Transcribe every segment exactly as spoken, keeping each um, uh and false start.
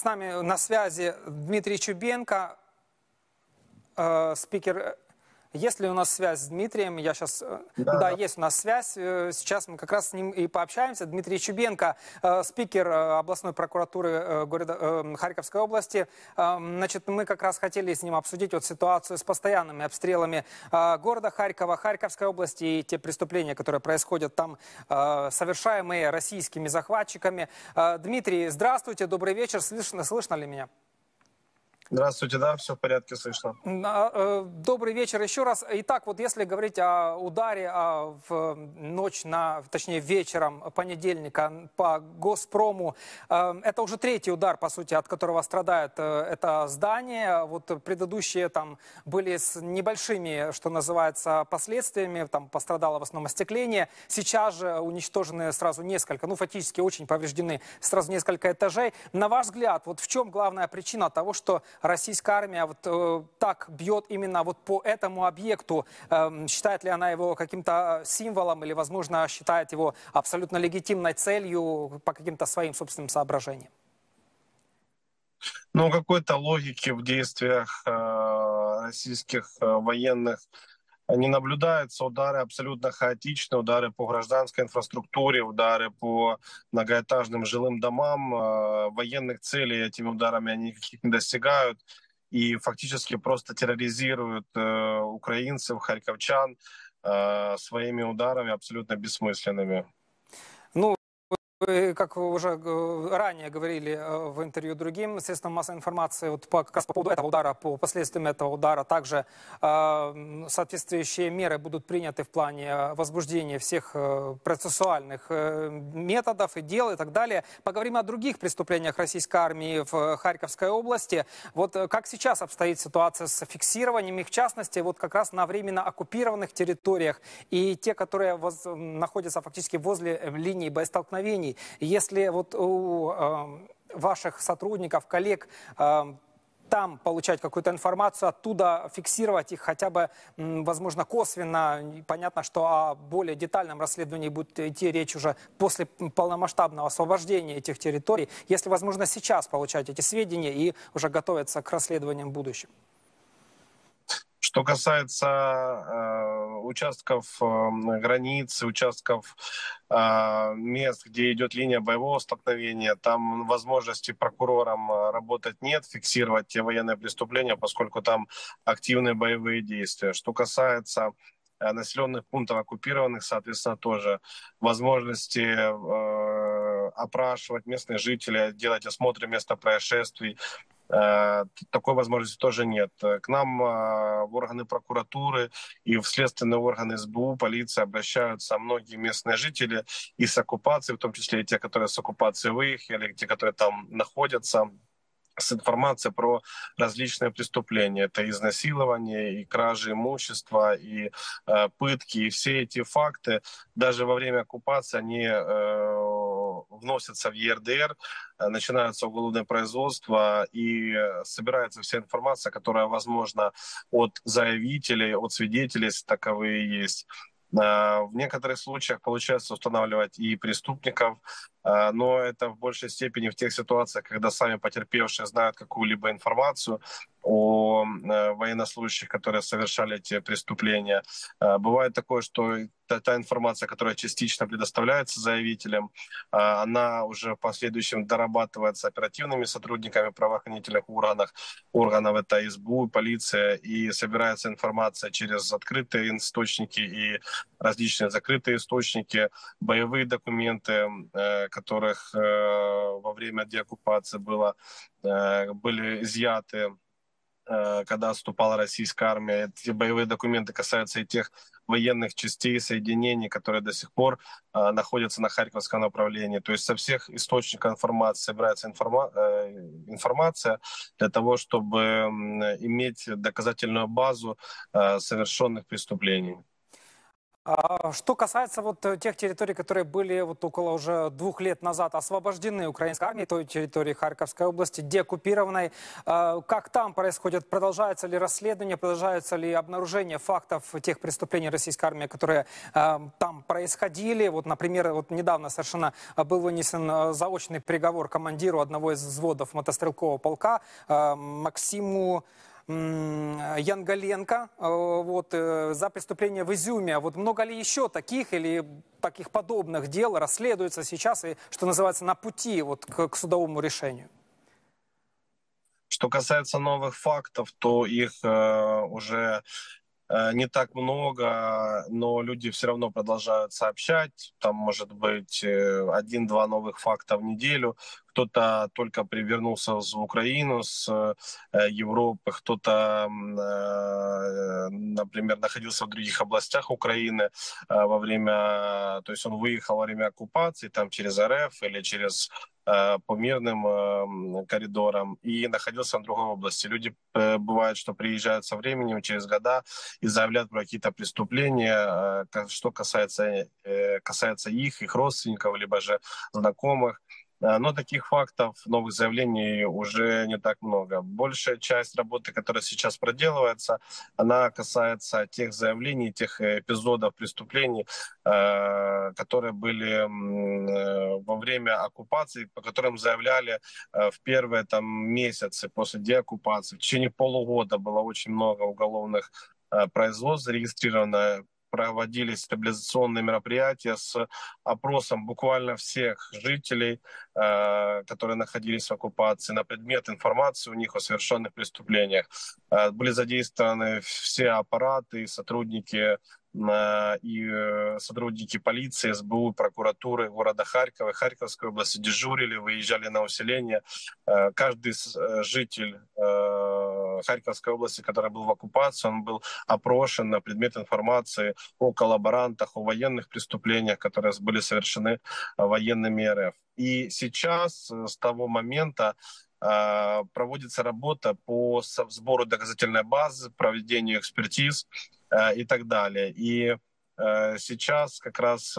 С нами на связи Дмитрий Чубенко, э, спикер. Есть ли у нас связь с Дмитрием? Я сейчас... Да, Да, да. есть у нас связь. Сейчас мы как раз с ним и пообщаемся. Дмитрий Чубенко, спикер областной прокуратуры города Харьковской области. Значит, мы как раз хотели с ним обсудить вот ситуацию с постоянными обстрелами города Харькова, Харьковской области и те преступления, которые происходят там, совершаемые российскими захватчиками. Дмитрий, здравствуйте, добрый вечер. Слышно, слышно ли меня? Здравствуйте, да, все в порядке, слышно. Добрый вечер еще раз. Итак, вот если говорить о ударе а в ночь на, точнее вечером понедельника по Госпрому, это уже третий удар, по сути, от которого страдает это здание. Вот предыдущие там были с небольшими, что называется, последствиями, там пострадало в основном остекление. Сейчас же уничтожены сразу несколько, ну фактически очень повреждены сразу несколько этажей. На ваш взгляд, вот в чем главная причина того, что российская армия вот э, так бьет именно вот по этому объекту? Э, считает ли она его каким-то символом или, возможно, считает его абсолютно легитимной целью по каким-то своим собственным соображениям? Ну, какой-то логики в действиях э, российских э, военных не наблюдается. Удары абсолютно хаотичные, удары по гражданской инфраструктуре, удары по многоэтажным жилым домам. Э, военных целей этими ударами они никаких не достигают. И фактически просто терроризируют э, украинцев, харьковчан э, своими ударами абсолютно бессмысленными. Ну, как вы уже ранее говорили в интервью другим средствам массовой информации, вот по, как раз по поводу этого удара, по последствиям этого удара, также э, соответствующие меры будут приняты в плане возбуждения всех э, процессуальных э, методов и дел и так далее. Поговорим о других преступлениях российской армии в Харьковской области. Вот как сейчас обстоит ситуация с фиксированием их, в частности, вот как раз на временно оккупированных территориях и те, которые воз, находятся фактически возле линии боестолкновений. Если вот у э, ваших сотрудников, коллег э, там получать какую-то информацию, оттуда фиксировать их хотя бы, возможно, косвенно, понятно, что о более детальном расследовании будет идти речь уже после полномасштабного освобождения этих территорий, если, возможно, сейчас получать эти сведения и уже готовиться к расследованиям в будущем. Что касается э, участков э, границ, участков э, мест, где идет линия боевого столкновения, там возможности прокурорам работать нет, фиксировать те военные преступления, поскольку там активные боевые действия. Что касается э, населенных пунктов оккупированных, соответственно, тоже возможности э, опрашивать местных жителей, делать осмотры места происшествий. Такой возможности тоже нет. К нам в органы прокуратуры и в следственные органы эс бэ у, полиция обращаются многие местные жители и с оккупацией, в том числе и те, которые с оккупации выехали, те, которые там находятся, с информацией про различные преступления. Это изнасилование, и кражи имущества, и э, пытки. И все эти факты, даже во время оккупации, они э, вносятся в е эр дэ эр, э, начинаются уголовное производство, и собирается вся информация, которая возможна от заявителей, от свидетелей, если таковые есть. В некоторых случаях получается устанавливать и преступников, но это в большей степени в тех ситуациях, когда сами потерпевшие знают какую-либо информацию о военнослужащих, которые совершали эти преступления. Бывает такое, что та информация, которая частично предоставляется заявителям, она уже в последующем дорабатывается оперативными сотрудниками правоохранительных органов, органов это эс бэ у, полиция, и собирается информация через открытые источники и различные закрытые источники, боевые документы, которых во время деоккупации было, были изъяты, когда отступала российская армия. Эти боевые документы касаются и тех военных частей, соединений, которые до сих пор э, находятся на Харьковском направлении. То есть со всех источников информации собирается информа э, информация для того, чтобы э, иметь доказательную базу э, совершенных преступлений. А что касается вот тех территорий, которые были вот около уже двух лет назад освобождены украинской армией, той территории Харьковской области, деоккупированной, как там происходит? Продолжается ли расследование, продолжается ли обнаружение фактов тех преступлений российской армии, которые там происходили? Вот, например, вот недавно совершенно был вынесен заочный приговор командиру одного из взводов мотострелкового полка Максиму Янгаленко вот, за преступление в Изюме. Вот много ли еще таких или таких подобных дел расследуется сейчас и, что называется, на пути вот, к, к судовому решению? Что касается новых фактов, то их э, уже э, не так много, но люди все равно продолжают сообщать. Там может быть один-два новых факта в неделю. Кто-то только привернулся в Украину с э, Европы, кто-то, э, например, находился в других областях Украины э, во время, то есть он выехал во время оккупации, там через РФ или через э, по мирным э, коридорам и находился в другой области. Люди, э, бывает, что приезжают со временем, через года и заявляют про какие-то преступления, э, что касается, э, касается их, их родственников, либо же знакомых. Но таких фактов, новых заявлений уже не так много. Большая часть работы, которая сейчас проделывается, она касается тех заявлений, тех эпизодов преступлений, которые были во время оккупации, по которым заявляли в первые там, месяцы после деоккупации. В течение полугода было очень много уголовных производств зарегистрировано. Проводились стабилизационные мероприятия с опросом буквально всех жителей, э, которые находились в оккупации, на предмет информации у них о совершенных преступлениях. Э, были задействованы все аппараты, сотрудники э, и э, сотрудники полиции, СБУ, прокуратуры города Харькова, Харьковской области дежурили, выезжали на усиление. Э, каждый житель э, Харьковской области, который был в оккупации, он был опрошен на предмет информации о коллаборантах, о военных преступлениях, которые были совершены военными РФ. И сейчас, с того момента, проводится работа по сбору доказательной базы, проведению экспертиз и так далее. И сейчас как раз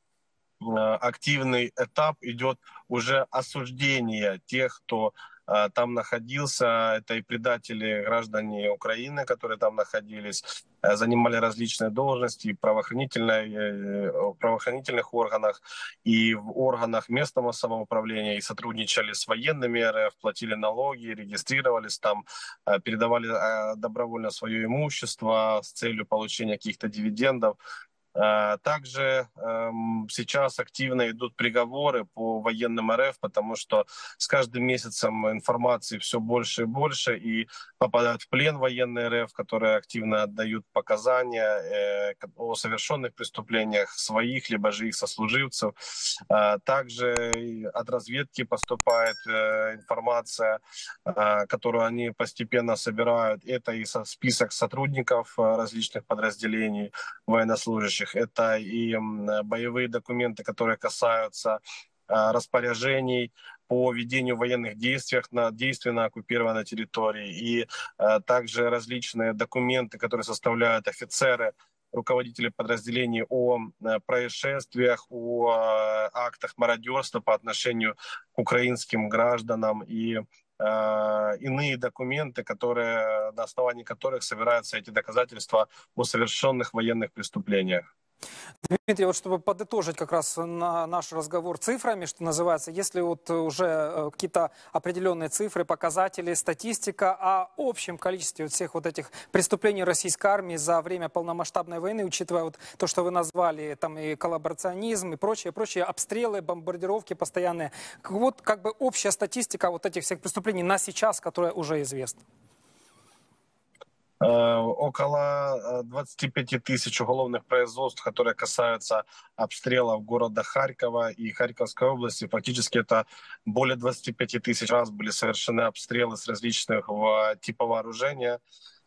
активный этап идет уже осуждения тех, кто там находился. Это и предатели, граждане Украины, которые там находились, занимали различные должности в правоохранительных органах и в органах местного самоуправления, и сотрудничали с военными РФ, платили налоги, регистрировались там, передавали добровольно свое имущество с целью получения каких-то дивидендов. Также э, сейчас активно идут приговоры по военным РФ, потому что с каждым месяцем информации все больше и больше, и попадают в плен военные РФ, которые активно отдают показания э, о совершенных преступлениях своих, либо же их сослуживцев. Э, также от разведки поступает э, информация, э, которую они постепенно собирают. Это и со список сотрудников различных подразделений военнослужащих. Это и боевые документы, которые касаются распоряжений по ведению военных действий на действия на оккупированной территории, и также различные документы, которые составляют офицеры, руководители подразделений о происшествиях, о актах мародерства по отношению к украинским гражданам и иные документы, которые, на основании которых собираются эти доказательства о совершенных военных преступлениях. Дмитрий, вот чтобы подытожить как раз на наш разговор цифрами, что называется, если вот уже какие-то определенные цифры, показатели, статистика о общем количестве всех вот этих преступлений российской армии за время полномасштабной войны, учитывая вот то, что вы назвали, там и коллаборационизм, и прочие, прочие обстрелы, бомбардировки постоянные, вот как бы общая статистика вот этих всех преступлений на сейчас, которая уже известна. Около двадцати пяти тысяч уголовных производств, которые касаются обстрелов города Харькова и Харьковской области. Фактически это более двадцати пяти тысяч раз были совершены обстрелы с различных типов вооружения.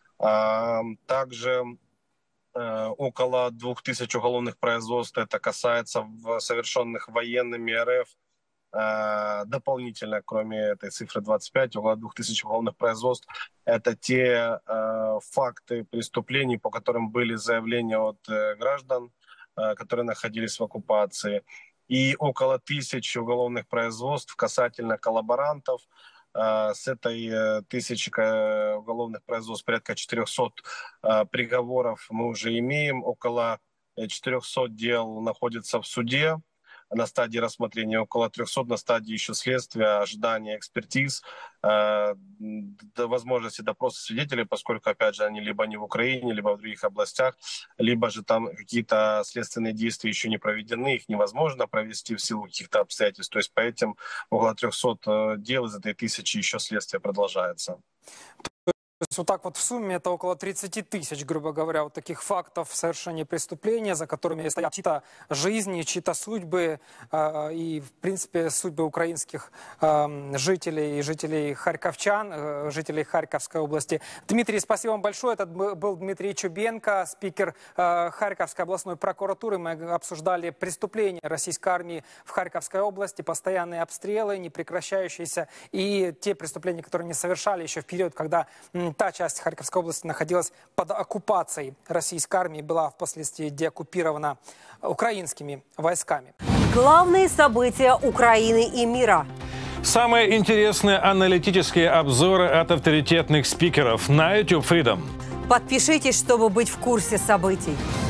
Также около двух тысяч уголовных производств это касается совершенных военными РФ. Дополнительно, кроме этой цифры двадцать пять, около двух тысяч уголовных производств, это те э, факты преступлений, по которым были заявления от э, граждан, которые находились в оккупации, и около тысячи уголовных производств касательно коллаборантов. С этой тысячи уголовных производств порядка четырехсот приговоров мы уже имеем. Около четырехсот дел находится в суде на стадии рассмотрения, около трехсот на стадии еще следствия, ожидания экспертиз, э, возможности допроса свидетелей, поскольку, опять же, они либо не в Украине, либо в других областях, либо же там какие-то следственные действия еще не проведены, их невозможно провести в силу каких-то обстоятельств. То есть по этим около трехсот дел из этой тысячи еще следствие продолжается. То есть вот так вот в сумме это около тридцати тысяч, грубо говоря, вот таких фактов совершения преступления, за которыми стоят чьи-то жизни, чьи-то судьбы э, и, в принципе, судьбы украинских э, жителей и жителей харьковчан, э, жителей Харьковской области. Дмитрий, спасибо вам большое. Это был Дмитрий Чубенко, спикер э, Харьковской областной прокуратуры. Мы обсуждали преступления российской армии в Харьковской области, постоянные обстрелы, непрекращающиеся, и те преступления, которые не совершали еще в период, когда та часть Харьковской области находилась под оккупацией российской армии, была впоследствии деоккупирована украинскими войсками. Главные события Украины и мира. Самые интересные аналитические обзоры от авторитетных спикеров на YouTube Freedom. Подпишитесь, чтобы быть в курсе событий.